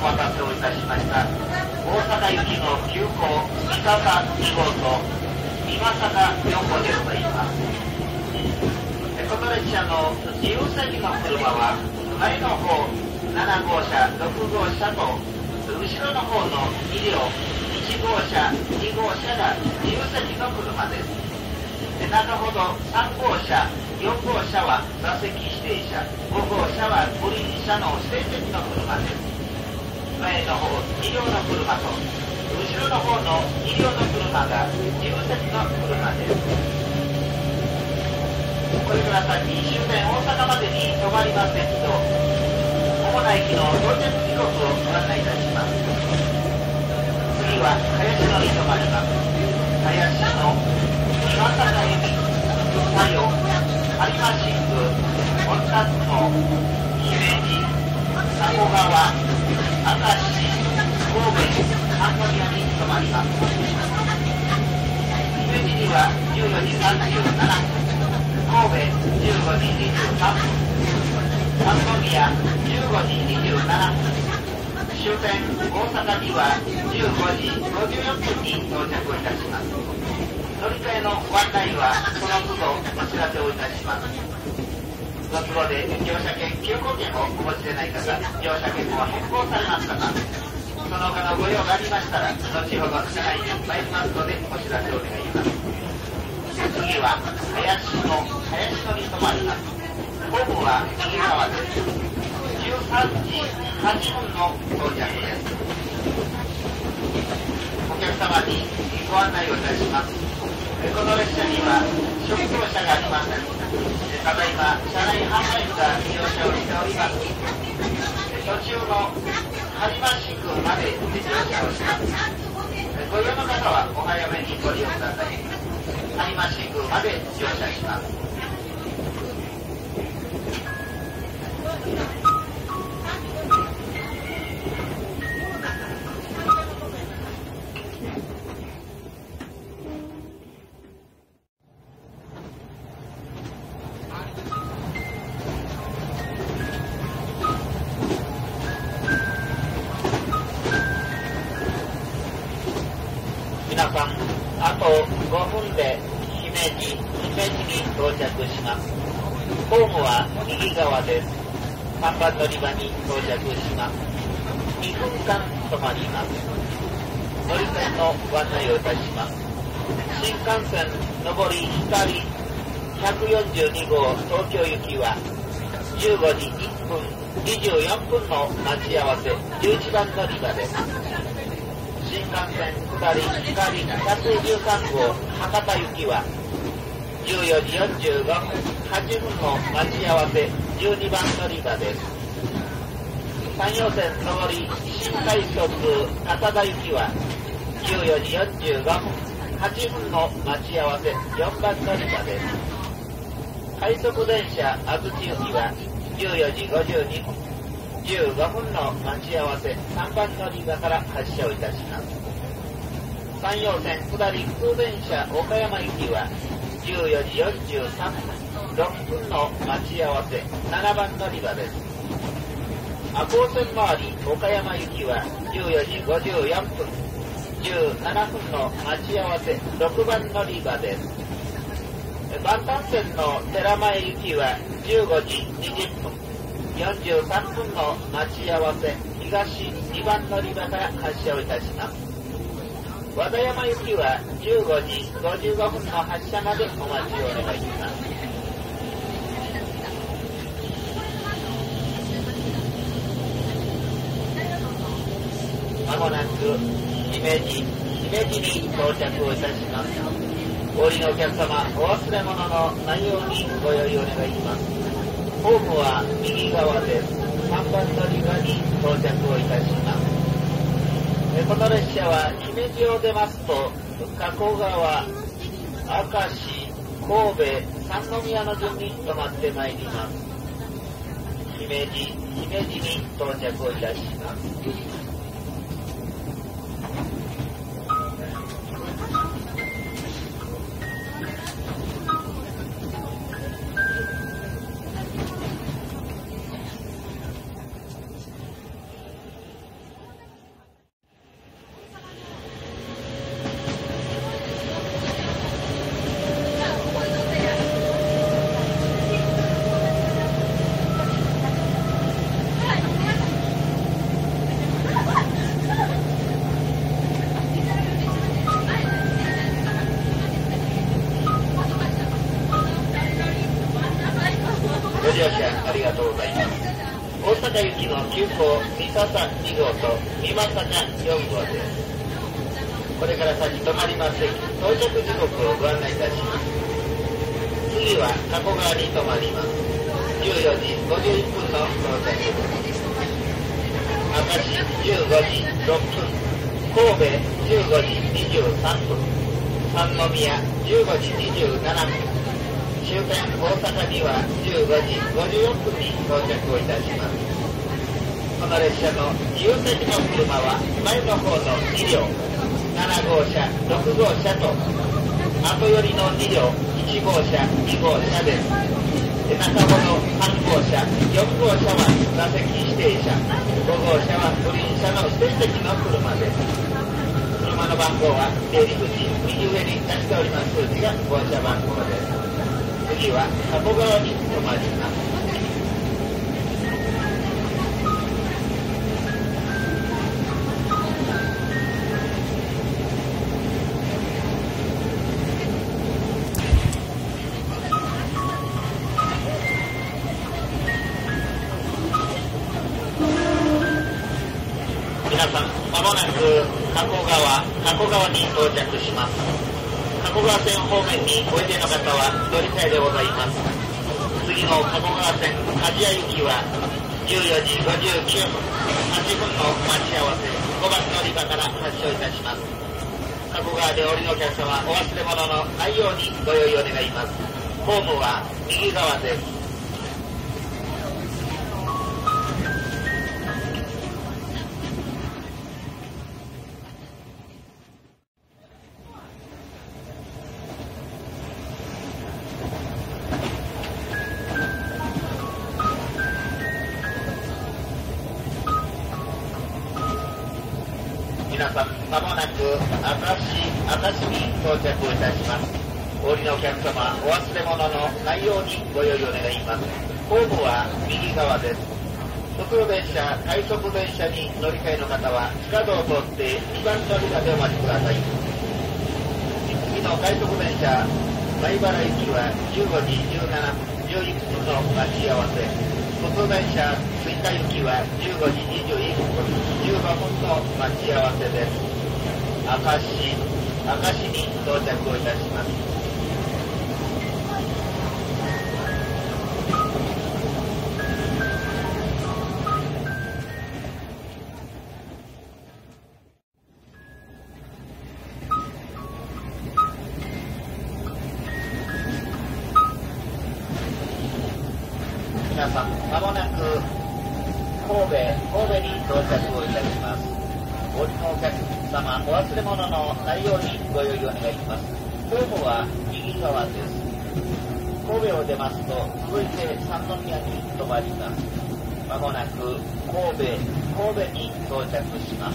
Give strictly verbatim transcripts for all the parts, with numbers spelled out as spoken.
お待たせをいたしました。大阪行きの急行三鷹に号と今坂よん号でございます。この列車の自由席の車は前の方なな号車、ろく号車と後ろの方のに両いち号車、に号車が自由席の車です。中ほどさん号車、よん号車は座席指定車、ご号車はグリーン車の指定席の車です。前の方に両の車と後ろの方のに両の車が自由席の車です。これから先終点大阪までに止まりませんと主な駅の到着時刻をご案内いたします。次は林野に止まります。林野、今坂行き、佐用、有馬新宮、本達野、姫路、佐古川、明石、神戸、三宮に止まります。姫路にはじゅうよじさんじゅうななふん、神戸じゅうごじにじゅうさんぷん、三宮じゅうごじにじゅうななふん、終点大阪にはじゅうごじごじゅうよんぷんに到着いたします。乗り換えのご案内はその都度お知らせをいたします。ご都合で乗車券、急行券をお持ちでない方、乗車券を変更されます方、その他のご用がありましたら後ほど車内に参りますのでお知らせをお願いします。次は林野、林野に止まります。ホームは右側です。じゅうさんじはっぷんの到着です。お客様にご案内をいたします。この列車には食堂車がありません。ただいま車内販売部が乗車をしております。途中の播磨新宮まで乗車をします。ご利用の方はお早めにご利用ください。播磨新宮まで乗車します。皆さん、あとごふんで姫路、姫路に到着します。ホームは右側です。さんばん乗り場に到着します。にふんかん止まります。乗り換えのご案内をいたします。新幹線上り光ひゃくよんじゅうに号東京行きはじゅうごじいっぷん、にじゅうよんぷんの待ち合わせじゅういちばん乗り場です。新幹線下り光ひゃくじゅうさん号博多行きはじゅうよじよんじゅうごふん、はっぷんの待ち合わせじゅうにばん乗り場です。山陽線上り新快速博多行きはじゅうよじよんじゅうごふん、はっぷんの待ち合わせよんばん乗り場です。快速電車安土行きはじゅうよじごじゅうにふん、じゅうごふんの待ち合わせさんばん乗り場から発車をいたします。山陽線下り普通電車岡山行きはじゅうよじよんじゅうさんふん、ろっぷんの待ち合わせななばん乗り場です。赤穂線回り岡山行きはじゅうよじごじゅうよんぷん、じゅうななふんの待ち合わせろくばん乗り場です。万丹線の寺前行きはじゅうごじにじゅっぷん、よんじゅうさんぷんの待ち合わせ東にばん乗り場から発車をいたします。和田山行きはじゅうごじごじゅうごふんの発車までお待ちをお願いします。まもなく姫路、姫路に到着をいたします。お降りのお客様、お忘れ物のないようにご用意お願いします。ホームは右側です。さんばん乗り場に到着をいたします。この列車は姫路を出ますと加古川、明石、神戸、三宮の順に止まってまいります。姫路、姫路に到着をいたします。 田行きの急行三笹に号と三正茶よん号です。これから先止まります駅、到着時刻をご案内いたします。次は加古川に止まります。じゅうよじごじゅういっぷんの到着です。明石じゅうごじろっぷん、神戸じゅうごじにじゅうさんぷん、三宮じゅうごじにじゅうななふん、終点大阪にはじゅうごじごじゅうよんぷんに到着をいたします。この列車の自由席の車は前の方のに両、なな号車、ろく号車と後寄りのに両、いち号車、に号車です。中ほどさん号車、よん号車は座席指定車、ご号車はグリーン車の指定席の車です。車の番号は出入り口右上に出しております数字が号車番号です。次は加古川に止まります。皆さん、まもなく加古川、加古川に到着します。加古川線方面においでの方は乗り換えでございます。次の加古川線鍛冶屋行きはじゅうよじごじゅうきゅうふん、はっぷんの待ち合わせ、ごばん乗り場から発車いたします。加古川でお降りのお客様、お忘れ物のないようにご用意を願います。ホームは右側です。皆さん、まもなく明石、明石に到着いたします。お降りのお客様、お忘れ物のないようにご用意を願います。ホームは右側です。普通電車、快速電車に乗り換えの方は地下道を通ってにばん乗り場でお待ちください。次の快速電車、米原行きはじゅうごじじゅうななふん、じゅういっぷんの待ち合わせ。普通電車、吹田行きはじゅうごじにじゅういっぷん、じゅうごふんの待ち合わせです。明石、明石に到着をいたします。皆さん、まもなく神戸、神戸に到着をいたします。お降りのお客様、お忘れ物のないようにご用意をお願いします。ホームは右側です。神戸を出ますと、続いて三宮に止まります。まもなく神戸、神戸に到着します。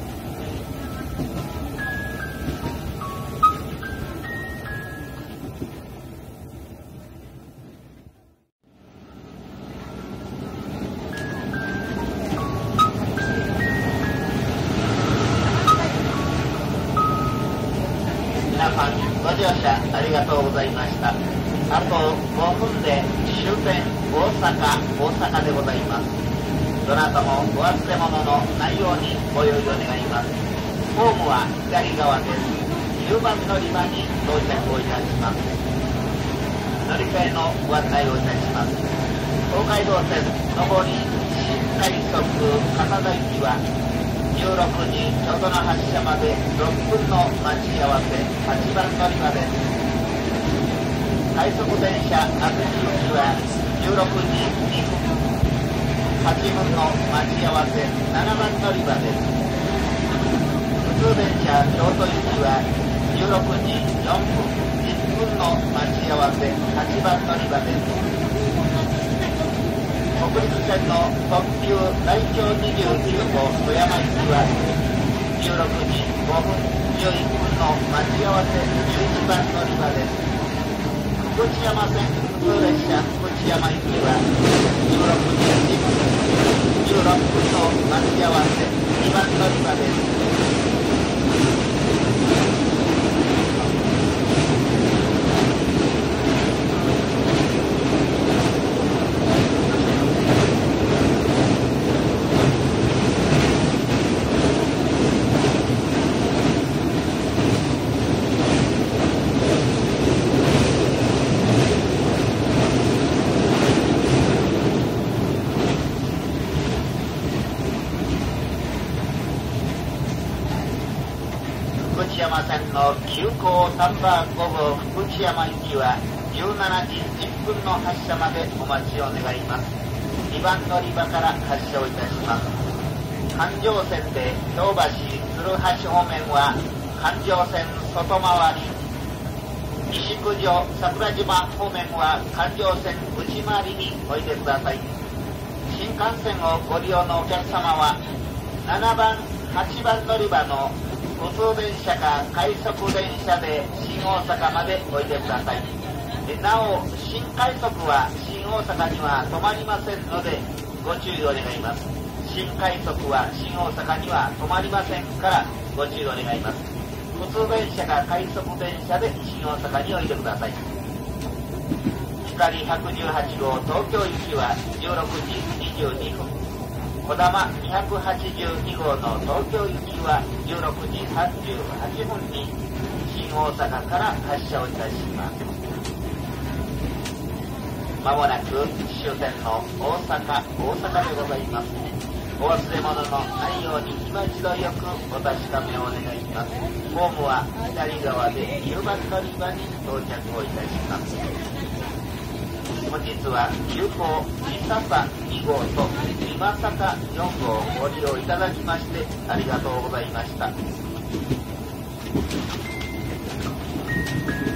皆さん、ご乗車ありがとうございました。あとごふんで終点大阪、大阪でございます。どなたもお忘れ物のないようにご用意を願います。ホームは左側です。じゅうばん乗り場に到着をいたします。乗り換えのご案内をいたします。東海道線上り新快速金田行きはじゅうろくじちょうどの発車までろっぷんの待ち合わせ、はちばん乗り場です。快速電車明石行きはじゅうろくじにふん、はちふんの待ち合わせ、ななばん乗り場です。普通電車京都行きはじゅうろくじよんぷん、いっぷんの待ち合わせ、はちばん乗り場です。北陸線の特急大長にじゅうきゅう号富山行きはじゅうろくじごふん、じゅういっぷんの待ち合わせ、じゅういちばん乗り場です。福知山線普通列車福知山行きはじゅうろくじじゅっぷん、じゅうろっぷんの待ち合わせ、にばん乗り場です。 福知山線の急行ナンバーご号福知山行きはじゅうしちじいっぷんの発車までお待ちを願います。にばん乗り場から発車をいたします。環状線で京橋鶴橋方面は環状線外回り、西九条桜島方面は環状線内回りにおいでください。新幹線をご利用のお客様はななばん、はちばん乗り場の普通電車か快速電車で新大阪までおいでください。なお、新快速は新大阪には止まりませんのでご注意を願います。新快速は新大阪には止まりませんからご注意を願います。普通電車か快速電車で新大阪においでください。光ひゃくじゅうはち号東京行きはじゅうろくじにじゅうにふん、こだまにひゃくはちじゅうに号の東京行きはじゅうろくじさんじゅうはちふんに新大阪から発車をいたします。まもなく終点の大阪、大阪でございます。お忘れ物のないように今一度よくお確かめをお願いします。ホームは左側できゅうばん乗り場に到着をいたします。本日は急行三笹に号と今坂よん号をご利用いただきましてありがとうございました。